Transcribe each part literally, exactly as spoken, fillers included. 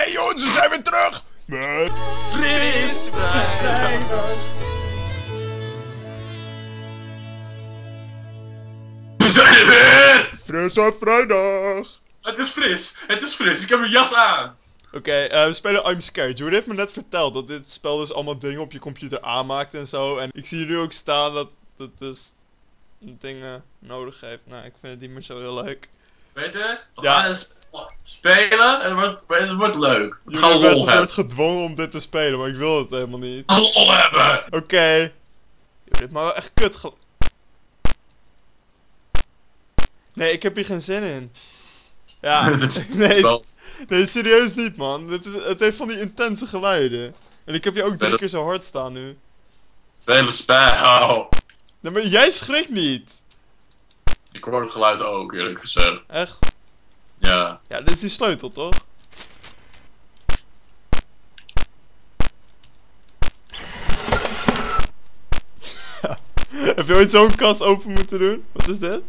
Hey jongens, we zijn weer terug! Met Fris Vrijdag. We zijn er weer! Frisse Vrijdag! Het is fris, het is fris, ik heb mijn jas aan. Oké, okay, uh, we spelen I'm Scared. Jordi heeft me net verteld dat dit spel dus allemaal dingen op je computer aanmaakt en zo. En ik zie nu ook staan dat het dus dingen nodig heeft. Nou, ik vind het niet meer zo heel leuk. Weet je, we Ja. gaan eens spelen en het wordt, het wordt leuk. We gaan Jullie lol werden hebben. soort gedwongen om dit te spelen, maar ik wil het helemaal niet. Lol hebben! Oké. Okay. Dit maar wel echt kut ge... Nee, ik heb hier geen zin in. Ja, Dit is nee, spel. nee, serieus niet man. Dit is, het heeft van die intense geluiden. En ik heb je ook drie dat- keer zo hard staan nu. Spelen spel. Nee, maar jij schrikt niet. Ik hoor het geluid ook, eerlijk gezegd. Echt? Ja. Ja, dit is die sleutel toch? Ja. Heb je ooit zo'n kast open moeten doen? Wat is dit?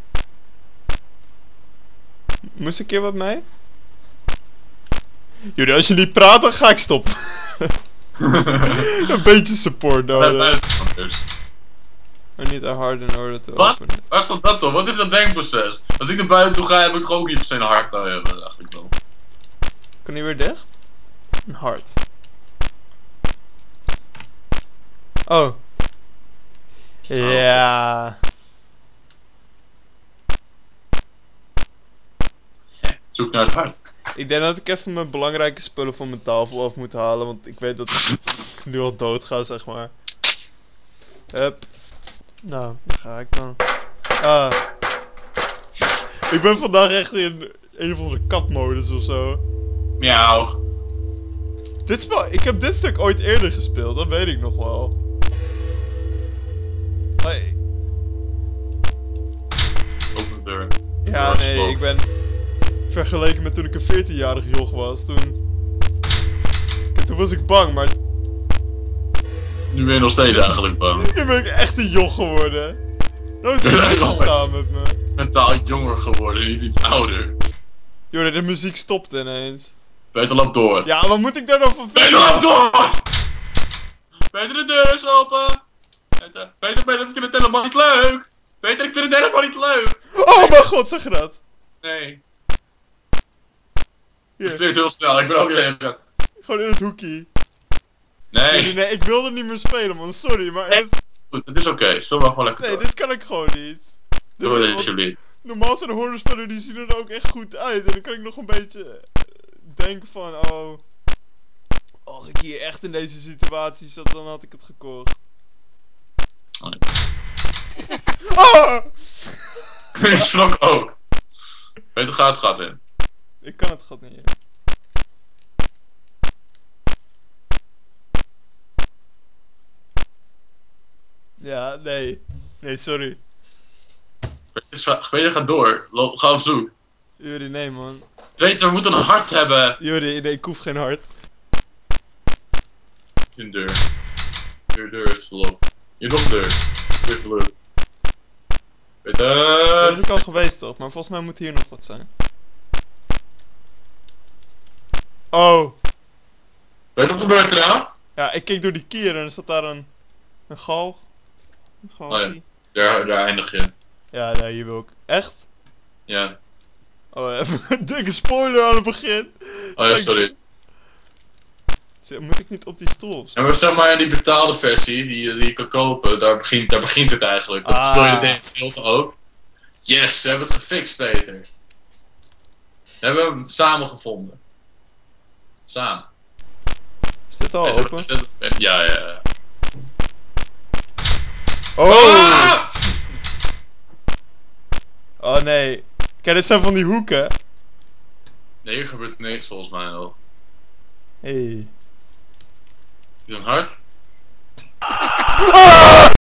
Moest een keer wat mee? Jullie, als je niet praat, dan ga ik stoppen. Een beetje support nodig. Maar niet een hard in orde te Wat? openen. Waar stond dat dan? Wat is dat denkproces? Als ik naar buiten toe ga, heb ik toch ook niet per se een hart nou hebben, eigenlijk wel. Kan die weer dicht? Een hart. Oh. Ja. Zoek naar het hart. Ik denk dat ik even mijn belangrijke spullen van mijn tafel af moet halen, want ik weet dat ik nu al dood ga, zeg maar. Hup. Nou, daar ga ik dan. Ah. Ik ben vandaag echt in een of andere katmodus of zo. Miauw. Dit spel, ik heb dit stuk ooit eerder gespeeld, dat weet ik nog wel. Maar, Open de deur. ja, nee, ik ben vergeleken met toen ik een veertienjarig joch was, toen... Kijk, toen was ik bang, maar Nu ben je nog steeds eigenlijk bang. nu ben ik echt een joch geworden. Nou is het Ja, niet dat is gedaan met me. Mentaal jonger geworden, niet, niet ouder. Joh, de muziek stopt ineens. Peter, lap door. Ja, wat moet ik daar dan van Peter, lap door! Peter, de deur is open! Peter, Peter, Peter, ik vind het helemaal niet leuk! Peter, ik vind het helemaal niet leuk! Oh mijn god, zeg je dat? Nee. Hier, Het klinkt heel snel, ik ben ook weer even. gewoon in het hoekie. Nee. Nee, nee, ik wilde niet meer spelen man, sorry, maar... Nee. het- Goed, het is oké, speel maar gewoon lekker nee, door. dit kan ik gewoon niet. Dit Doe is- dit want alsjeblieft. normaal zijn de horrorspellen, die zien er ook echt goed uit. En dan kan ik nog een beetje eh, denken van, oh... Als ik hier echt in deze situatie zat, dan had ik het gekocht. Oh, nee. Ah! Ik schrok ook. Peter, ga het gat in. Ik kan het gat niet in. Ja, nee. Nee, sorry. Peter, Peter gaat door. Lo- Ga op zoek. Juri, nee man. Peter, we moeten een hart hebben. Juri, nee, ik hoef geen hart. Een deur. De deur is verlokt. Hier nog een deur. Deur verlokt. Peter. Dat is ook al geweest toch, maar volgens mij moet hier nog wat zijn. Oh. Peter, wat gebeurt er nou? Ja, ik keek door die kier en er zat daar een... Een galg. Een galg. Oh ja. Daar, daar eindig je. Ja, nee, hier wil ik. Echt? Ja. Oh, even een dikke spoiler aan het begin. Oh ja, sorry. Moet ik niet op die stoel of zo? En maar zeg maar die betaalde versie die, je- die je kan kopen, daar begint, daar begint het eigenlijk. Dan Ah. speel je het hele gedeelte ook. Yes, we hebben het gefixt, Peter. We hebben hem samen gevonden. Samen. Is dit al Peter, open? Ja, ja, ja. Oh! Ah! Oh nee. Kijk, dit zijn van die hoeken. Nee, hier gebeurt niks volgens mij al. Hey. Is een hart? Ah!